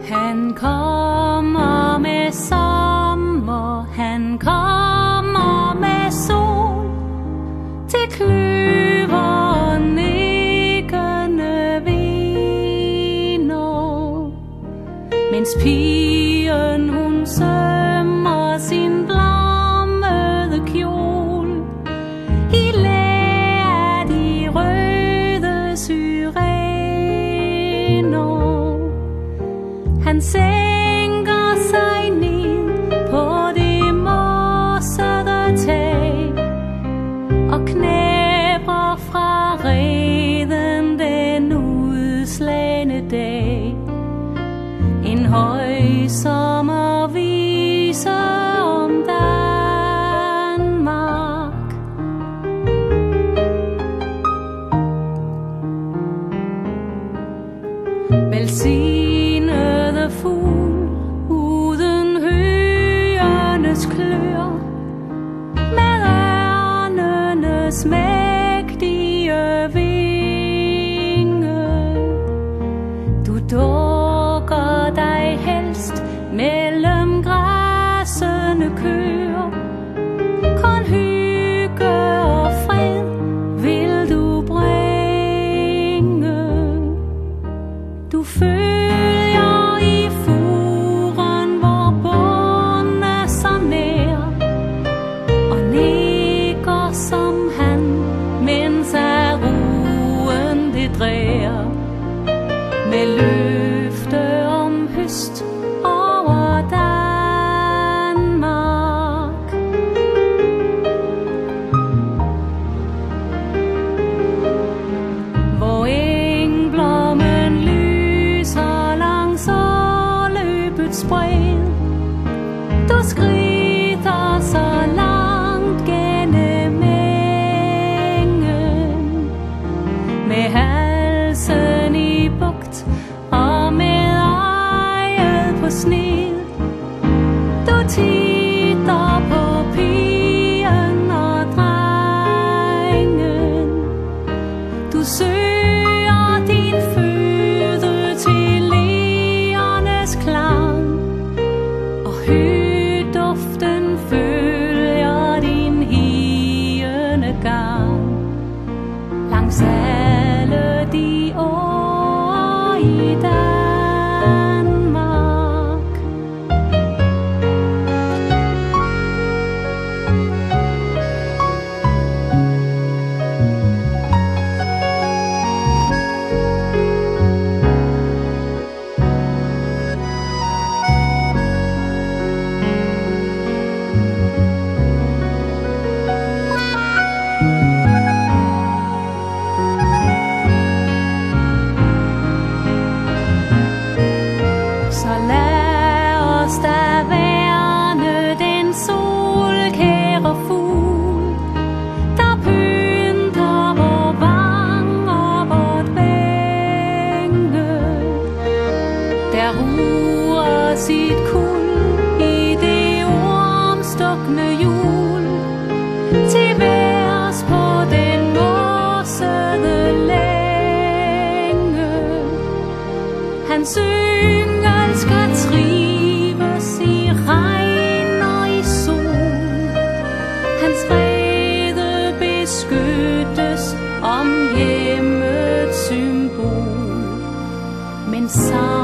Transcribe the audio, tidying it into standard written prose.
Han kommer med sommer, han kommer med sol, til kløver nikkende viner, mens pigen hun sømmer sin blommede kjole i læ af de røde syrener. Han sænker sig ned på det mossede tag og knæber fra reden den udslagne dag. En høj sommervise om Danmark. Velsignede fugl uden høernes klør, med ørnenes mægtige vinge. Du dukker dig helst mellem græssende køer, kun hygge og fred vil du bringe. Du følger i furen, hvor bunden er så nær, og nikker som han, mens af ruen det drærer, med løfte om høst over Danmark. Hvor engblommen lyser langs åløbets bred, du skrider så langt gennem engen, med halsen i bugt og med øjet på sned. Du titter på pigen og drengen, du søger din føde til legernes klang, og høduften følger din hiende gang langs alle de år i Danmark. Så lad os da værne den solkære fugl, der pynter vor vang og vort vænge, der ruer sit kuld i det ormstukne hjul, til værs på den mossede længe. Hans yngel skal trives i regn og i sol, hans vrede beskyttes om hjemmets symbol, men